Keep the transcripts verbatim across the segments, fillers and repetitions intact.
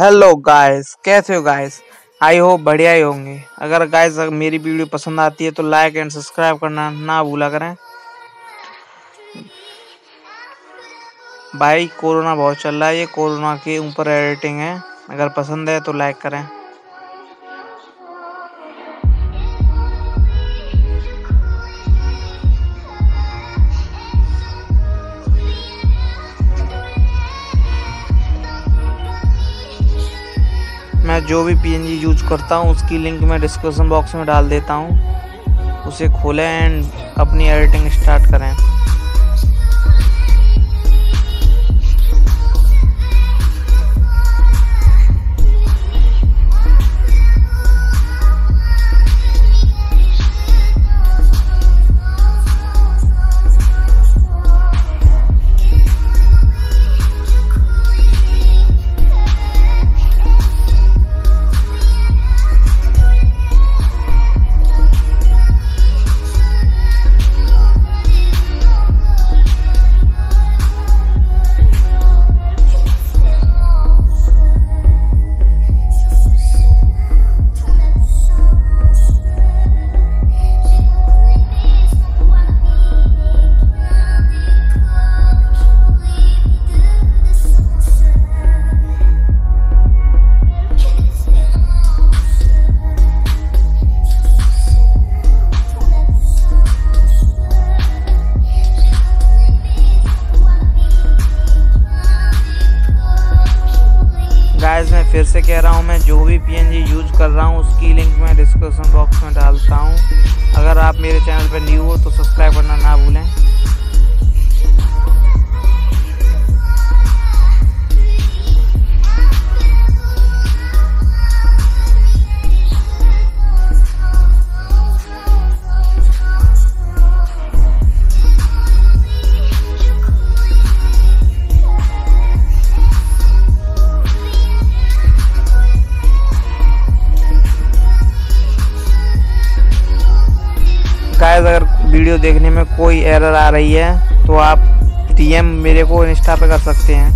Hello guys, कैसे हो guys. I hope बढ़िया ही होंगे। अगर गाइस मेरी वीडियो पसंद आती है तो लाइक एंड सब्सक्राइब करना ना भूला करें। भाई कोरोना बहुत चल रहा है, ये कोरोना के ऊपर एडिटिंग है। अगर पसंद है तो लाइक करें। मैं जो भी पीएनजी यूज करता हूँ उसकी लिंक मैं डिस्क्रिप्शन बॉक्स में डाल देता हूँ। उसे खोलें एंड अपनी एडिटिंग स्टार्ट करें। गाइस मैं फिर से कह रहा हूँ, मैं जो भी पीएनजी यूज कर रहा हूँ उसकी लिंक मैं डिस्क्रिप्शन बॉक्स में डालता हूँ। अगर आप मेरे चैनल पर न्यू हो तो सब्सक्राइब करना ना भूलें। गाइस अगर वीडियो देखने में कोई एरर आ रही है तो आप डीएम मेरे को इंस्टा पे कर सकते हैं।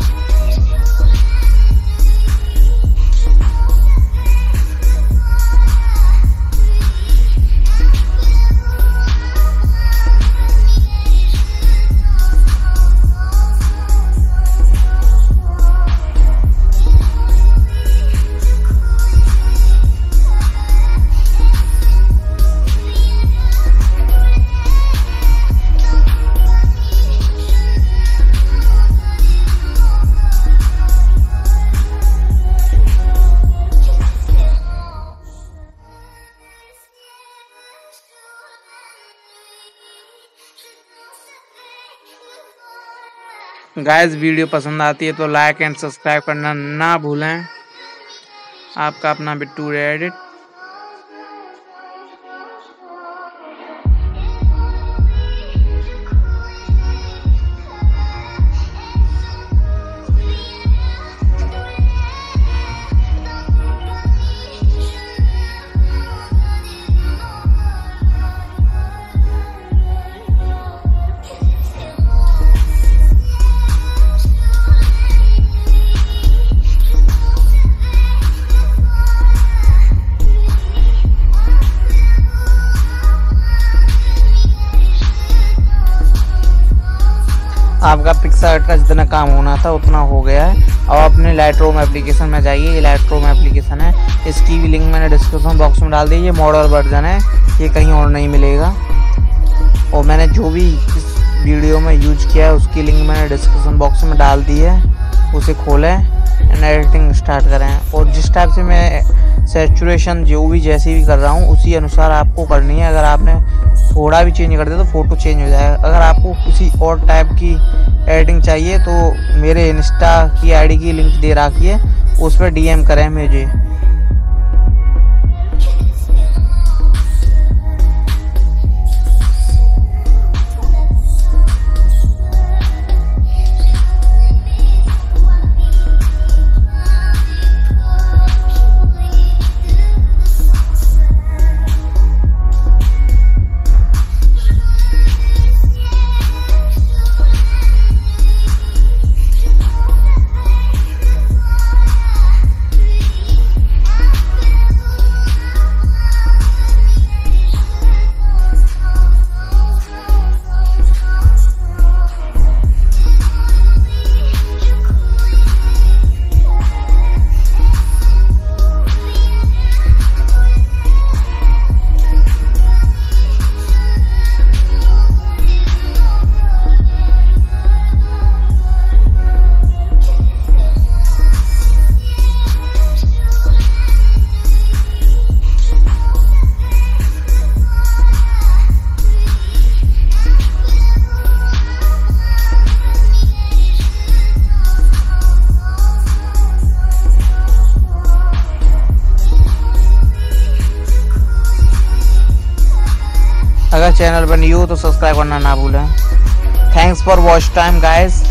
गाइस वीडियो पसंद आती है तो लाइक एंड सब्सक्राइब करना ना भूलें। आपका अपना बिट्टू एडिट। आपका पिक्सआर्ट का जितना काम होना था उतना हो गया है। अब अपने लाइटरूम एप्लीकेशन में जाइए। ये लाइटरूम एप्लीकेशन है, इसकी भी लिंक मैंने डिस्क्रिप्शन बॉक्स में डाल दी। ये मॉडल वर्जन है, ये कहीं और नहीं मिलेगा। और मैंने जो भी इस वीडियो में यूज किया है उसकी लिंक मैंने डिस्क्रिप्शन बॉक्स में डाल दी है। उसे खोलें एंड एडिटिंग स्टार्ट करें। और जिस टाइप से मैं सैचुरेशन जो भी जैसी भी कर रहा हूँ उसी अनुसार आपको करनी है। अगर आपने थोड़ा भी चेंज कर दिया तो फोटो चेंज हो जाएगा। अगर आपको किसी और टाइप की एडिटिंग चाहिए तो मेरे इंस्टा की आईडी की लिंक दे रखी है, उस पर डीएम करें मुझे। अगर चैनल पर न्यू हो तो सब्सक्राइब करना ना भूलें। Thanks for watch time guys.